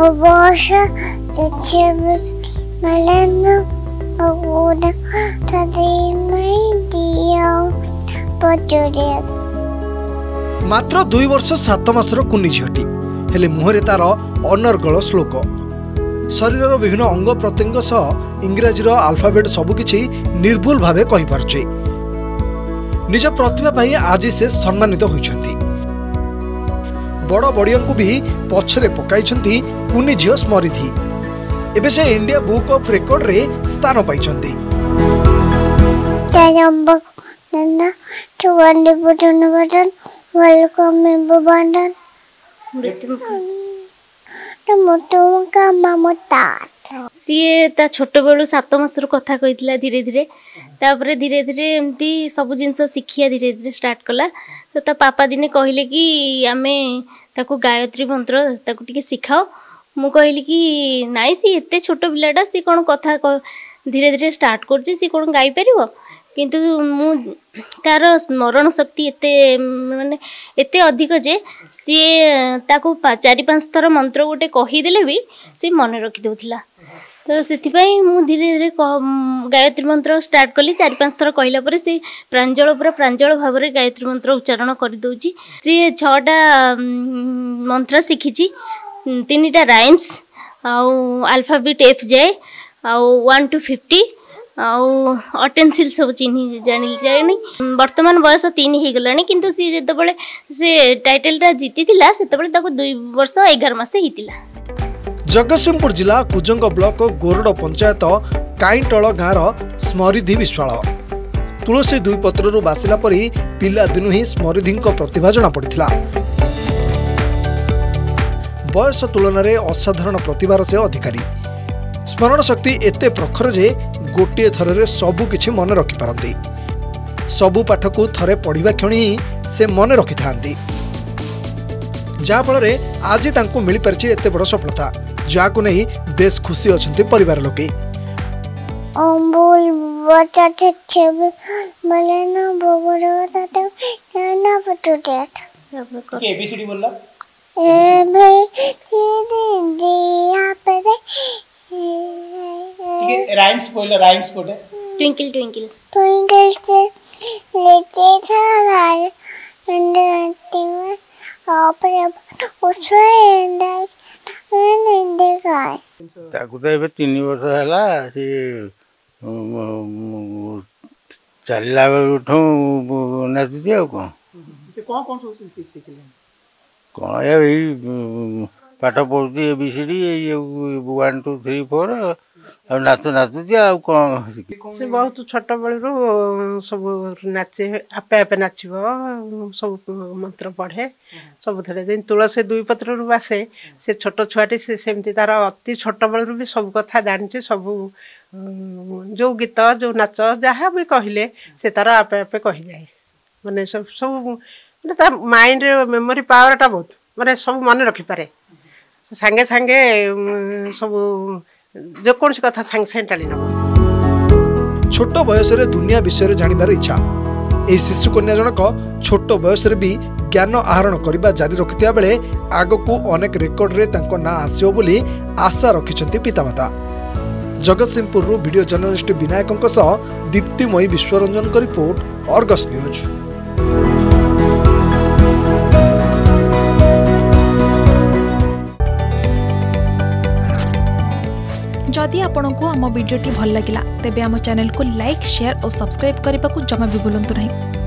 Bobosha, the children, Melena, Aguda, Tadi, my dear, but you did. मात्र 2 वर्ष 7 मासर कुनी झीटी हेले मुहरे तार अनर्गल श्लोक शरीर विभिन्न अंग प्रत्यंग सह इंग्राजी आल्फाबेट सबुकिछि निर्भुल भावे कहि पारुछि। निज प्रतिभा पाई आज से सम्मानित होइछन्ति। बड़ बड़ियांकु भी पछरे पकाइछन्ति कुनी झियो स्मृति। एबे से इंडिया बुक ऑफ रिकॉर्ड रे स्थान पाइछन्ति। Nana, to one the button, welcome me, Bobandan. The motor mamota. सीए ता छोट बेलू 7 मासर कथा कहितला धीरे धीरे तापरे धीरे धीरे एमती सब जिंस शिखिया धीरे धीरे स्टार्ट कला। तो ता पापा दिने कहले कि आमे ताको गायत्री मंत्र ताको टिके सिखाओ। मु कहली कि नाइ सी एते छोट पिलाटा सी कोन कथा धीरे धीरे स्टार्ट करछि सी कोन गाई परिबो किंतु मु तार स्मरण शक्ति एते माने एते अधिक जे सी ताको 4-5 थर मंत्र गोटे कही देले भी सी मन रखि देउथिला। तो सेथिपाई मु धीरे धीरे गायत्री मंत्र स्टार्ट कली 4-5 थर कहला परे सी प्रांजल पूरा प्रांजल भाव रे गायत्री मंत्र उच्चारण कर दउची। सी 6टा मंत्र सिखिची 3टा राइम्स आउ अल्फाबेट एफ जाए आउ 1 to 50 आउ अटेंसिल सब चिन्ह जानी जानी। वर्तमान बयस 3 हो गलानी किंतु सी जेतबेले से टाइटल टा जीति थिला सेतबेले ताको 2 वर्ष 11 मास हितिला। जगतसिंहपुर जिला कुजंग ब्लॉक गोरड पंचायत काईटल गाँर स्मृति विश्वाल तुलसी 2 पत्रु बासिला परी पिला दिनु ही स्मृति प्रतिभा जना पड़िथिला। बयस तुलन में असाधारण प्रतिभार से अधिकारी स्मरण शक्ति एते प्रखर जे गोटे थर सबु किछि मन रखि पारंती। सबु पाठ को थरे पढ़िबा क्षणी से मन रखि थांती जा फल आज तांको मिल परिछि एते बड़ सफलता जाको नहीं बेस खुशी अछंती परिवार लोके। बोल बच्चा छे मलेना बोबरो ताते ना पटुटेट के एबीसीडी बोलला ए भाई जी यहां पे ठीक है राइम्स बोल राइम्स कोड ट्विंकल ट्विंकल ट्विंकल से नीचे था लाल अंडर ऊपर उसमें मैंने देखा ताकू तो एबे 3 वर्ष हला से चलला उठो नाच दियो को से कौन सब सिखले कौन ये पाठ पढ़ती एबीसीडी 1 2 3 4 और नाच दिया कौन से बहुत छोट बेलू सब नाचे आपे आपे नाचब सब मंत्र पढ़े सब दिन तुलसी 2 पत्र बासे से छोट छुआटी से सेमती तार अति छोट बेलू भी सब कथा जानी सब जो गीत जो नाच जहाँ भी कहले से तार आपे आपे कही जाए माने सब माने तार माइंड मेमोरी पावरटा बहुत माने सब मन रखिपारे सांगे सांगे सब जो कौन सी कथा सांगे सांगे टाली नब। छोट बयस दुनिया विषय जानिबार इच्छा ए शिशु कन्या जनक छोट बयस भी ज्ञान आहरण करने जारी रखिथिया बेले आगकू अनेक रेकर्ड रे तांको ना आसियो बोली आशा रखिछन्ति पितामाता। जगतसिंहपुर वीडियो जर्नलिस्ट विनायकों सह दीप्तिमयी विश्वरंजन का रिपोर्ट अर्गस न्यूज। जदि आपंक आम भिडी भल लगा तेब आम चैनल को लाइक शेयर और सब्सक्राइब करने को जमा भी भूलु नहीं।